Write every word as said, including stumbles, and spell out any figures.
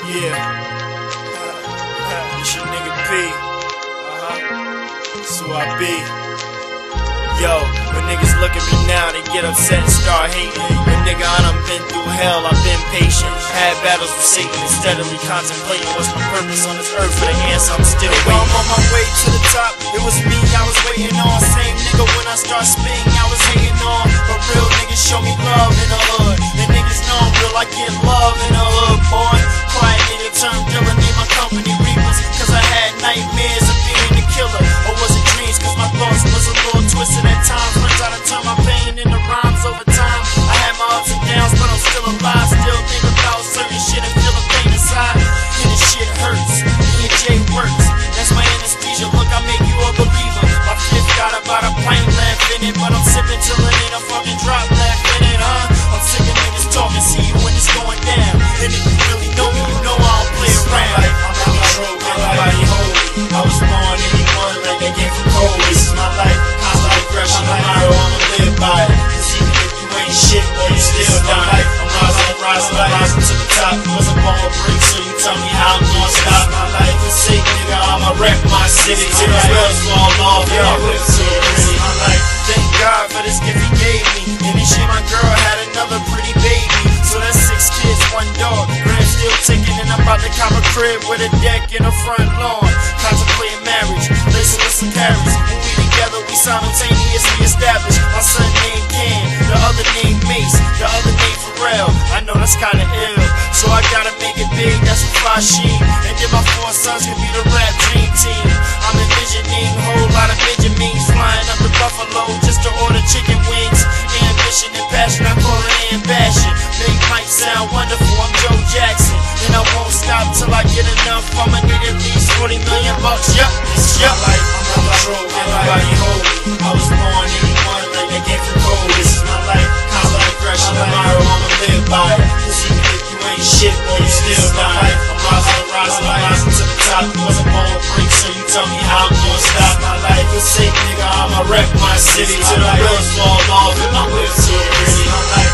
Yeah. Uh, it's your nigga P. Uh-huh. That's who I be. Yo, when niggas look at me now, they get upset and start hating. But nigga, I done been through hell, I've been patient. Had battles with Satan and steadily contemplating what's my purpose on this earth. For the answer, I'm still waiting. I'm on my way to the top, it was me I was waiting on. Same nigga when I start spitting, I was hating on. But real niggas show me love in the hood. And niggas know I'm real, I get love in the hood, boy. Quiet nigga turned Dylan, name my company Reapers. Cause I had nightmares of being the killer. Or was it dreams, cause my thoughts was a little twisted at times. Learned how to turn my pain into rhymes over time. I had my ups and downs, but I'm still alive. Still think about certain shit and feel the pain inside. And this shit hurts, E and J works. That's my anesthesia, look, I make you a believer. My fifth got about a pint left in it, but I'm sipping till it ain't a fucking drop left in it, huh? I'm sick of niggas talking, see you when it's going down. And if you really know me, you know I don't play around. Like, I'm out control, nobody hold me. I was born anyone like they came from cold. This is my life, constant aggression, no matter I'ma live by it. Cause even if you ain't shit, boy, you still dying. I'm rising, rising, rising to the top. Wasn't born with bricks, so you tell me how I'm gonna stop. My life is sick, nigga, I'ma wreck my city till the wheels fall off. Yeah, I whip so pretty. My life, thank God for this gift he gave me. And this shit, my girl had another pretty baby. So that's six kids, one dog. Grand still ticking, and I'm about to cop a crib with a deck in the front lawn. Contemplating marriage, lacing with some carrots. When we together, we simultaneously established. My son named Cam, the other named Mace, the other named Pharrell. I know that's kinda ill, so I gotta make it big, that's what Fashim. And then my four sons can be the rap dream team. I'm envisioning a whole lot of Benjamins flying up to Buffalo just to order chicken wings. Ambition and passion, I call it ambition. Big might sound wonderful, I'm Joe Jackson. And I won't stop till I get enough. I'ma need at least forty million bucks. Yup, it's yup. Life, I'm on control, everybody hold me. I was born anyone like they came from cold. This is my life, constant aggression, no matter I'ma live by it. Cause even if you ain't shit, boy, you still dying. I'm rising, rising, rising to the top. Wasn't born with bricks, so you tell me how I'm gonna stop. My life is sick, nigga, I'ma wreck my city till the wheels fall off and my whip so pretty. My life